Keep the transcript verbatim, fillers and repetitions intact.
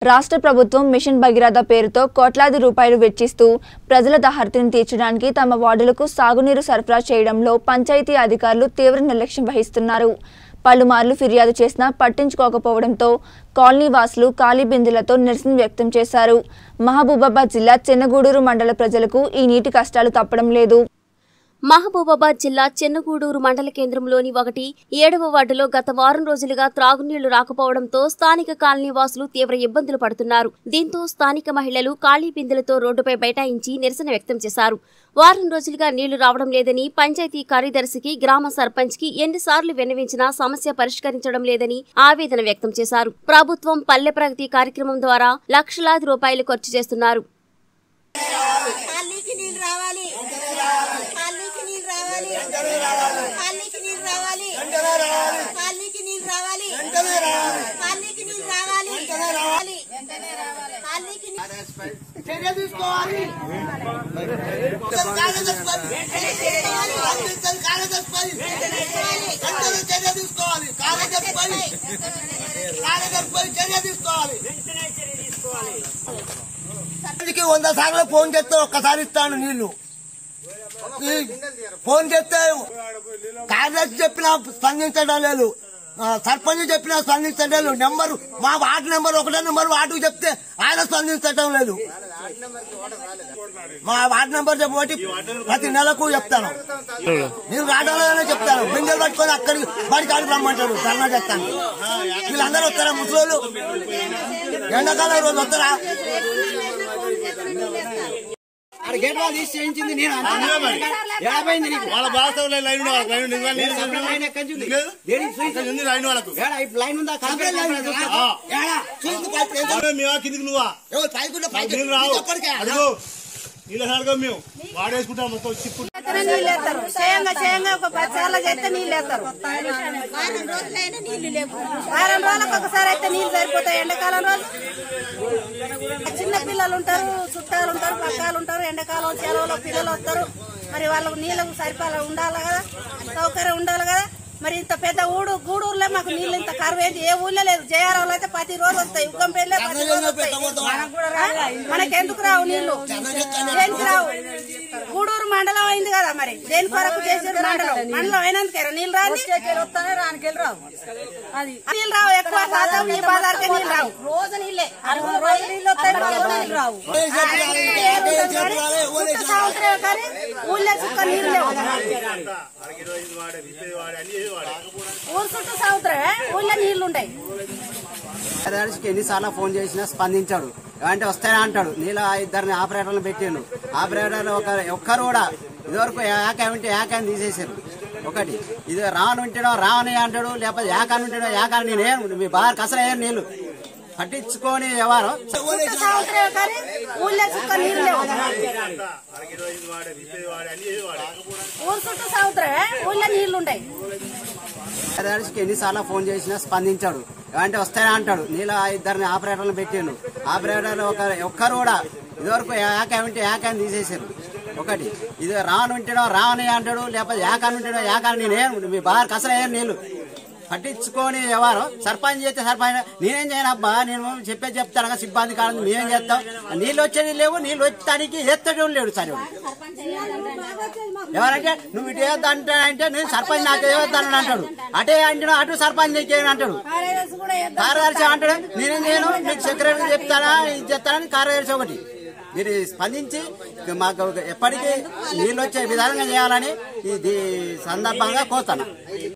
రాష్ట్ర ప్రభుత్వం మిషన్ భగీరథ పేరుతో కోట్లాది రూపాయలు వెచ్చిస్తూ ప్రజల దాహార్తిని తీర్చడానికి తమ వార్డులకు సాగునీరు సరఫరా చేయడంలో పంచాయతీ అధికారులు తీవ్ర నిర్లక్ష్యం వహిస్తున్నారు. పలుమార్లు ఫిర్యాదు చేసినా పట్టించుకోకపోవడంతో కాలనీ వాసులు ఖాళీ బిందెలతో నిరసన వ్యక్తం చేశారు. మహబూబాబాద్ జిల్లా చెన్నగూడూరు మండల ప్రజలకు ఈ నీటి కష్టాలు తప్పడం లేదు. మహబూబాబాద్ జిల్లా చెన్నగూడూరు మండల కేంద్రంలోని ఒకటి ఏడవ వార్డులో గత వారం రోజులుగా త్రాగునీళ్లు రాకపోవడంతో స్థానిక కాలనీ వాసులు తీవ్ర ఇబ్బందులు పడుతున్నారు. దీంతో స్థానిక మహిళలు ఖాళీ బిందెలతో రోడ్డుపై బైఠాయించి నిరసన వ్యక్తం చేశారు. వారం రోజులుగా నీళ్లు రావడం లేదని, పంచాయతీ కార్యదర్శికి, గ్రామ సర్పంచ్ కి ఎన్నిసార్లు విన్నవించినా సమస్య పరిష్కరించడం లేదని ఆవేదన వ్యక్తం చేశారు. ప్రభుత్వం పల్లె ప్రగతి కార్యక్రమం ద్వారా లక్షలాది రూపాయలు ఖర్చు చేస్తున్నారు. వంద సార్లు ఫోన్ చేస్తే ఒక్కసారి ఇస్తాను నీళ్లు. ఫోన్ చేస్తే కార్యదర్శి చెప్పినా స్పందించడం లేదు, సర్పంచ్ చెప్పినా స్పందించడం లేదు. నెంబర్ మా వార్డు నెంబర్ ఒకటే నెంబర్ వార్డుకు చెప్తే ఆయన స్పందించడం లేదు. మా వార్డు నెంబర్ చెప్పబట్టి ప్రతి నెలకు చెప్తాను, నేను రావడాలనే చెప్తాను. బిందెలు పట్టుకొని అక్కడికి బడి కాడికి రమ్మంటాడు, ధర్నా చేస్తాను. వీళ్ళందరూ వస్తారా? ముసలోళ్ళు ఎండాకాలం రోజు వస్తారా? గేట్ వాళ్ళు తీసి చేయించింది నేను. వాళ్ళ బాగా లైన్ లైన్ ఉందా? కిందికి నువ్వా అడుగు నీళ్ళ సార్గా మేము వాడేసుకుంటాం. మొత్తం చిప్పు చేయంగా చేయంగా ఒక పది సార్లు చేస్తే నీళ్ళు వేస్తారు. వారం రోజులకు ఒకసారి అయితే నీళ్ళు సరిపోతాయి. ఎండాకాలం రోజు చిన్న పిల్లలు ఉంటారు, చుట్టాలు ఉంటారు, పక్కాలు ఉంటారు. ఎండాకాలం సెలవులో పిల్లలు వస్తారు. మరి వాళ్ళకు నీళ్ళకు సరిపాల ఉండాలి కదా, సౌకర్యం ఉండాలి కదా. మరి ఇంత పెద్ద ఊడు గూడూరులో మాకు నీళ్ళు ఇంత కరువేది ఏ ఊళ్ళో లేదు. జయారావులో అయితే ప్రతి రోజు వస్తాయి, ఉగ్గంపేరులో ప్రతి రోజు వస్తాయి. మనకెందుకు రావు నీళ్లు? దేనికి రావు? గూడూరు మండలం అయింది కదా, మరి దేని కొరకు చేసేది? మండలం మండలం అయినందుకే నీళ్ళు రాని వస్తానే రానికెళ్ళి రావు. అది నీళ్ళు రావు, ఎక్కువ శాతం ఈ బాధారికే నీళ్ళు రావు. రోజు నీళ్ళే రోజు నీళ్ళు వస్తాయి, నీళ్ళు రావు. సంవత్సరం కానీ ఊళ్ళో చుక్క నీళ్ళు లేవు. ఊరు చుట్టూ సంవత్సరమే ఊళ్ళో నీళ్లు ఉంటాయి. కార్యదర్శికి ఎన్నిసార్లు ఫోన్ చేసినా స్పందించాడు. ఏమంటే వస్తాయని అంటాడు. నీళ్ళ ఇద్దరిని ఆపరేటర్లు పెట్టాను. ఆపరేటర్లు ఒక ఒక్కరు కూడా ఇదివరకు ఏకామంటే ఏకాన్ని తీసేసారు. ఒకటి ఇది రాను ఉంటాడో రావని అంటాడు, లేకపోతే ఏకాన్ని ఉంటాడో ఏకాన్ని నేనే మీ బాగా కసరయ్యారు. నీళ్లు పట్టించుకొని వ్యవహారం సంవత్సరం కానీ ఊళ్ళో చుక్క నీళ్ళు లేవు. ఊరు చుట్టూ సంవత్సరమే ఊళ్ళో నీళ్లు ఉంటాయి. కార్యదర్శికి ఎన్నిసార్లు ఫోన్ చేసినా స్పందించాడు. ఏమంటే వస్తాయని అంటాడు. నీళ్ళ ఇద్దరిని ఆపరేటర్లు పెట్టాను. ఆపరేటర్లు ఒక ఒక్కరు కూడా ఇదివరకు ఏకామంటే ఏకాన్ని తీసేసారు. ఒకటి ఇది రాను ఉంటాడో రావని అంటాడు, లేకపోతే ఏకాన్ని ఉంటాడో ఏకాన్ని నేనే మీ బాగా కసరయ్యారు. నీళ్లు పట్టించుకొని వ్యవహారం సర్పంచ్ చేస్తే సర్పంచ్ నేనేం చేయను అబ్బా, నేను చెప్పేది చెప్తాను. సిబ్బంది కాదు మేమేం చేస్తాం? నీళ్ళు వచ్చేది లేవు, నీళ్ళు వచ్చేదానికి ఎత్తడం లేడు. సరే ఎవరంటే నువ్వు ఇటు వేద్దా అంటే నేను సర్పంచ్ నాకు వేద్దానని అంటాడు. అటే అంటాడు, అటు సర్పంచ్ చేయను అంటాడు. కార్యదర్శి అంటాడు నేనేం చేయను, మీకు సెక్రటరీ చెప్తానా ఇది చెప్తానని కార్యదర్శి ఒకటి. మీరు స్పందించి మాకు ఎప్పటికీ నీళ్ళు వచ్చే విధానంగా చేయాలని ఇది సందర్భంగా కోరుతాను.